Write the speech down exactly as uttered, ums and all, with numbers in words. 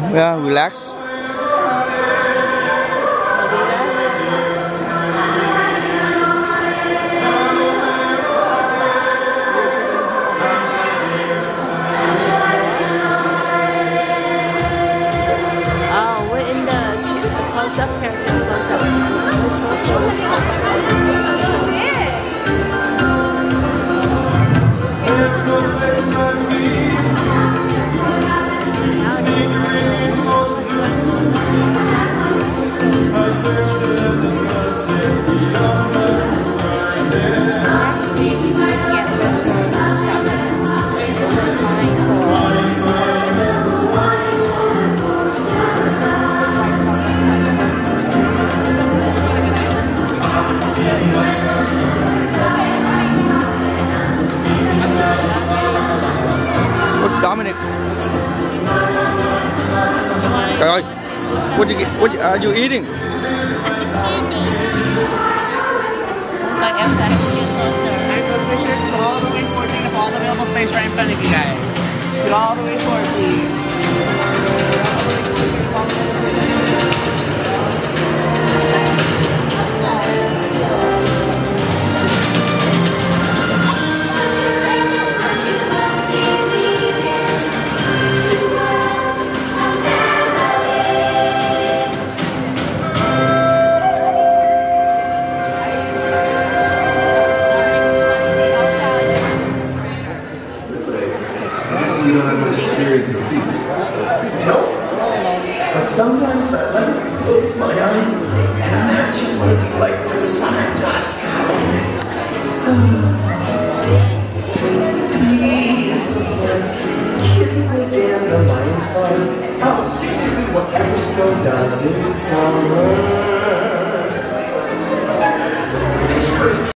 Yeah, relax. Oh, we're in the close-up character. Close-up. Dominic. Trời ơi. What you what are you eating? But Elsa has to get closer. Go all the way forward, take up all the available space right in front of you guys. Get all the way forward, please. You don't have much experience with these. No. But sometimes I like to close my eyes and imagine what it'd be like when summer dusk comes. Please, yes, kids will damn the line fuzz. I'll do whatever snow does in summer.